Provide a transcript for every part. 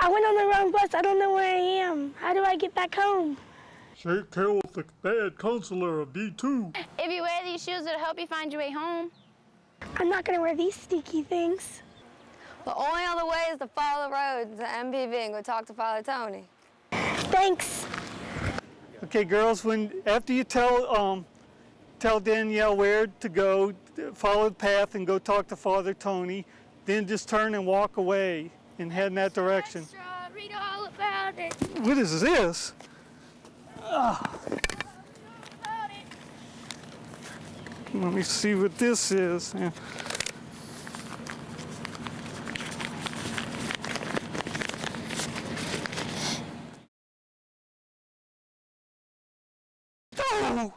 went on the wrong bus. I don't know where I am. How do I get back home? Shake tail with the bad counselor of D2. If you wear these shoes, it'll help you find your way home. I'm not gonna wear these sticky things. The only other way is to follow the road to MPV and go talk to Father Tony. Thanks. Okay, girls, after you tell Danielle where to go, follow the path and go talk to Father Tony, then just turn and walk away and head in that direction. Extra, read all about it. What is this? Let me see what this is. Yeah. Oh!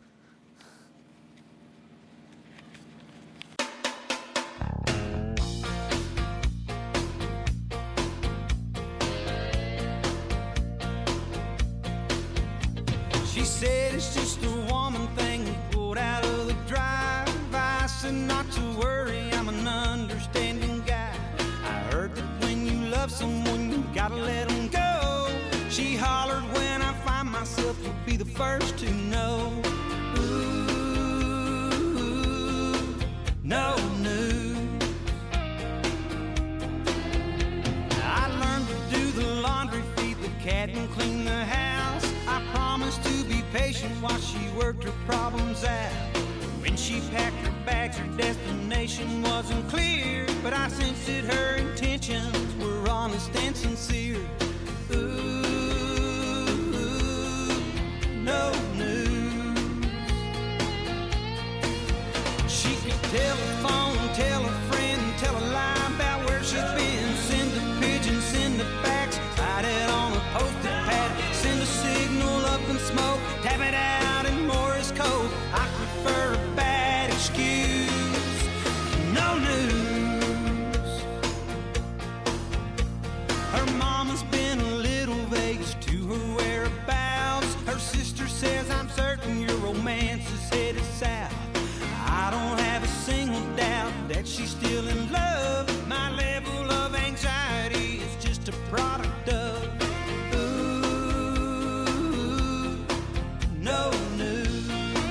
She said it's just a woman thing pulled out of the drive. I said not to worry, I'm an understanding guy. I heard that when you love someone, you gotta let them go. She hollered, when I find myself, you'll be the first to know. Ooh, no news. I learned to do the laundry, feed the cat, and clean the house. I promised to be patient while she worked her problems out. When she packed her bags, her destination wasn't clear, but I sensed that her intentions were honest and sincere. Ooh, no news. She could telephone, tell a friend, tell a lie about where she's been. Send a pigeon, send a fax, write it on a post-it pad, send a signal up in smoke, tap it out in Morse code. I prefer a bad excuse. No news. Her mama's been a little vague as to her whereabouts. Her sister says, I'm certain your romance is headed south. I don't have a single doubt that she's still in love. My level of anxiety is just a product of no news.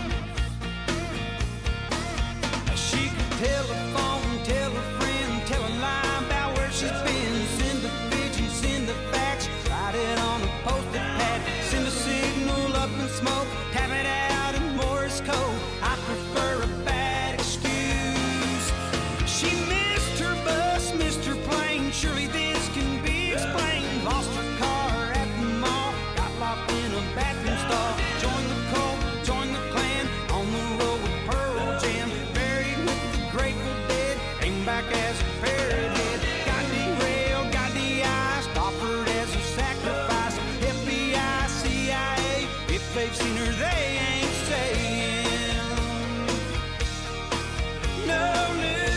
She could telephone, tell a friend, tell a lie about where she's been. Send a pigeon, send a fax, write it on a post-it pad, send a signal up in smoke, tap it out in Morse code. I prefer a bad excuse. She missed her bus, missed her plane. Surely this can be explained. Lost her car at the mall, got locked in a bathroom stall. Joined the cult, joined the clan, on the road with Pearl Jam. Buried with the Grateful Dead, came back as a parrothead. Got derailed, got de-iced, offered as a sacrifice. FBI, CIA, if they've seen her, they ain't saying no news.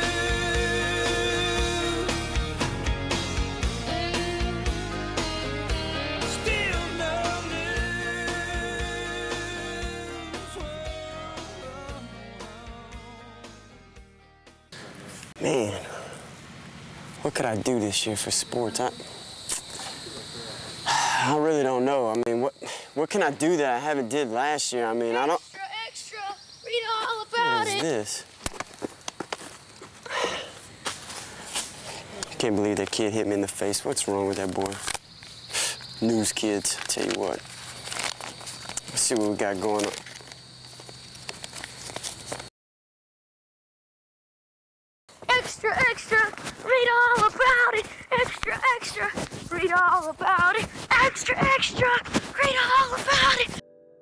Still no news. Man, what could I do this year for sports? I really don't know. I mean, what can I do that I haven't did last year? I mean, I don't... Extra, read all about What is it. this? I can't believe that kid hit me in the face. What's wrong with that boy? News kids, I tell you what. Let's see what we got going on. Extra, extra, read all about it. Extra, extra, read all about it. Extra, extra, read all about it.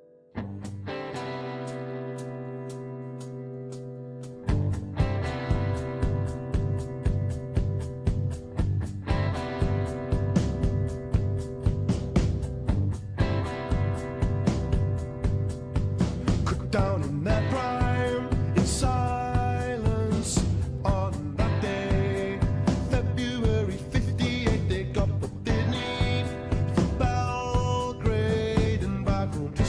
Cook down in that prime in silence on that day, February 58. They got what they need for Belgrade and back home.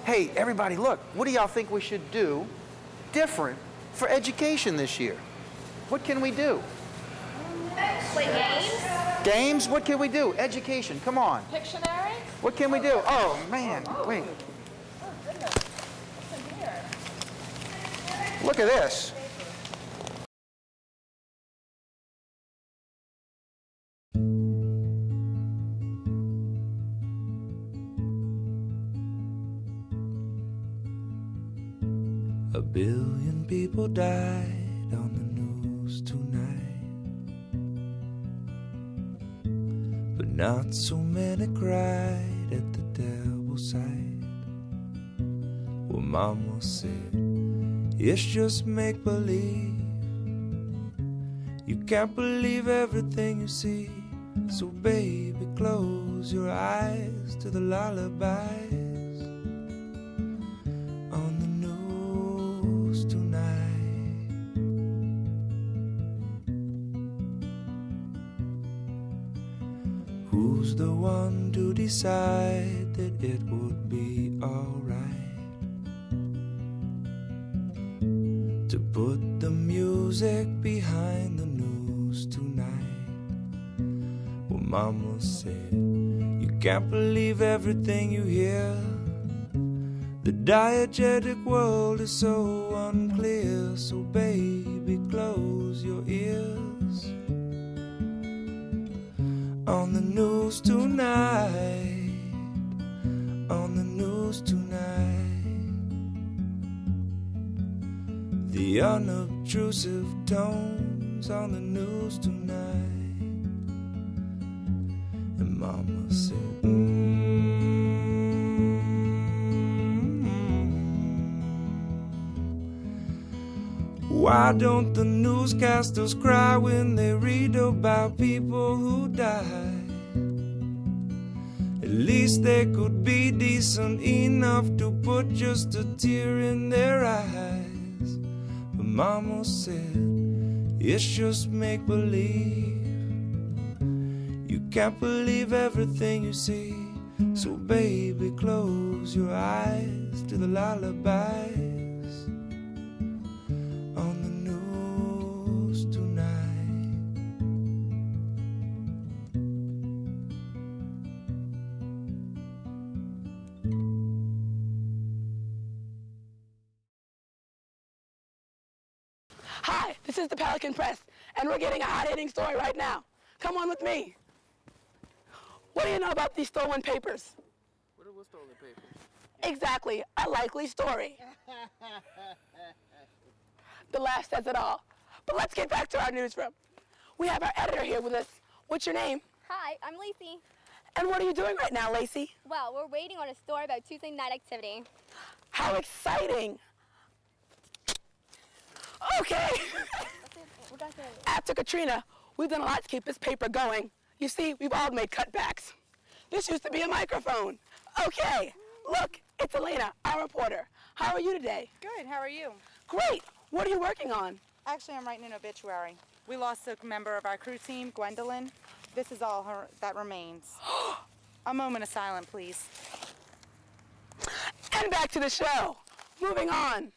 Hey, everybody, look. What do y'all think we should do different for education this year? What can we do? Play games? Games? What can we do? Education, come on. Pictionary? What can we do? Oh, man, wait. Oh, goodness. What's in here? Look at this. A billion people died on the news tonight, but not so many cried at the devil's sight. Well, Mama said, it's just make-believe. You can't believe everything you see, so baby, close your eyes to the lullabies on the news tonight. Who's the one to decide that it would be alright to put the music behind the news tonight? Well, Mama said, you can't believe everything you hear. The diegetic world is so unclear, so baby, close your ears on the news tonight, on the news tonight. The unobtrusive tones on the news tonight. And Mama said, why don't the newscasters cry when they read about people who died? At least they could be decent enough to put just a tear in their eyes. But Mama said, it's just make-believe. You can't believe everything you see, so baby, close your eyes to the lullabies on the news tonight. Hi, this is the Pelican Press, and we're getting a hot-hitting story right now. Come on with me. What do you know about these stolen papers? What stolen papers? Exactly, a likely story. The laugh says it all. But let's get back to our newsroom. We have our editor here with us. What's your name? Hi, I'm Lacey. And what are you doing right now, Lacey? Well, we're waiting on a story about Tuesday night activity. How exciting! Okay. After Katrina, we've done a lot to keep this paper going. You see, we've all made cutbacks. This used to be a microphone. Okay, look, it's Elena, our reporter. How are you today? Good, how are you? Great. What are you working on? Actually, I'm writing an obituary. We lost a member of our crew team, Gwendolyn. This is all that remains. A moment of silence, please. And back to the show. Moving on.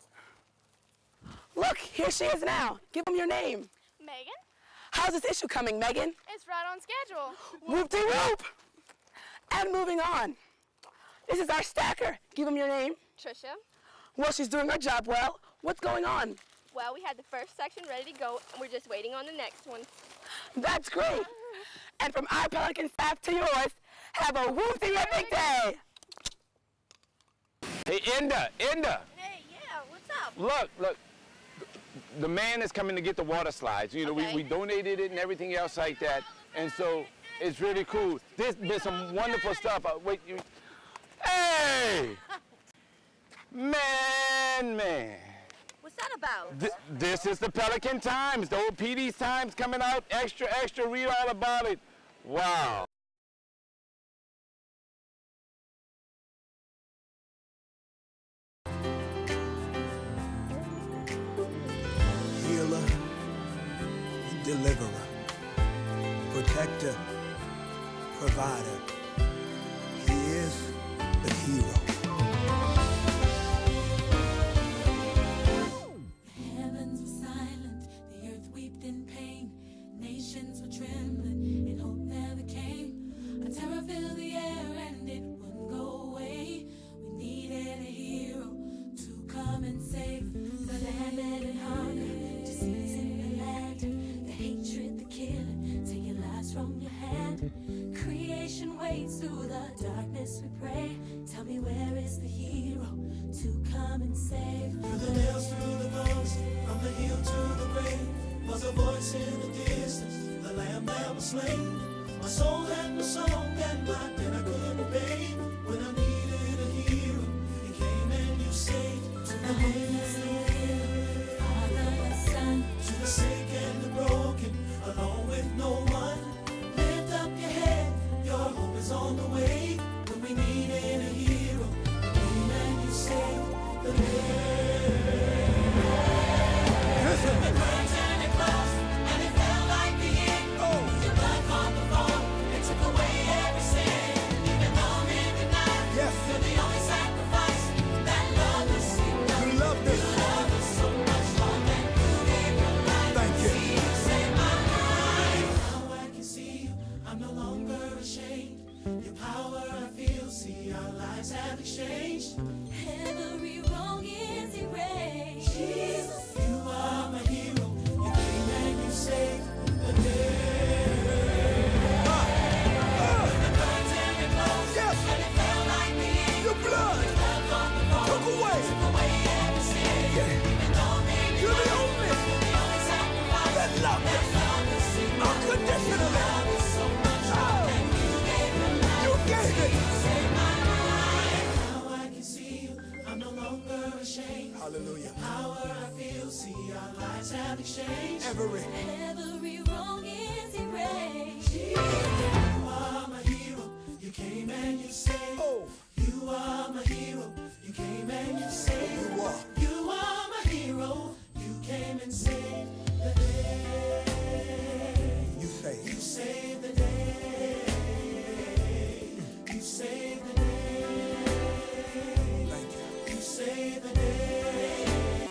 Look, here she is now. Give them your name. Megan? How's this issue coming, Megan? It's right on schedule. Whoop-de-whoop! And moving on. This is our stacker. Give them your name. Trisha. Well, she's doing her job well. What's going on? Well, we had the first section ready to go, and we're just waiting on the next one. That's great. And from our Pelican staff to yours, have a whoop-de-epic day. Hey, Enda. Hey, yeah, what's up? Look. The man is coming to get the water slides. You know, Okay. we donated it and everything else like that. And so it's really cool. There's some wonderful stuff. Hey! Man. What's that about? This is the Pelican Times, the old PD's Times coming out. Extra, read all about it. Wow. Healer, deliverer, protector, provider. He is the hero. come and save the land and hunger, disease in the land, the hatred, the killing, taking lives from your hand. Creation waits through the darkness we pray. Tell me, where is the hero to come and save? Through the nails, through the thorns, from the hill to the grave, was a voice in the distance, the lamb that was slain. My soul had no song and my debt I couldn't pay. When I needed a hero, you came and you saved. To the homeless, the widow, father, the son, To the sick and the broken, alone with no one. Lift up your head, your hope is on the way. When we needed a hero, you came and you saved the day. The curtains and it closed, and it felt like the end. Your blood caught the fall, it took away every sin. Even though men denied, you're the only sacrifice that love us. You loved us so much more than you gave your life. Thank you. See, you saved my life. Now I can see you, I'm no longer ashamed. Your power I feel, see our lives have exchanged. every wrong is erased. Jesus, you are my hero. You came and you saved the day. When the curtain it closed, and it felt like the end. Your blood took away every sin. Even though you're the only sacrifice that loved us unconditionally. So much that you gave your life. You gave it. You saved my life. Now I can see you. I'm no longer ashamed. Hallelujah. The power I feel, see our lives have exchanged. Every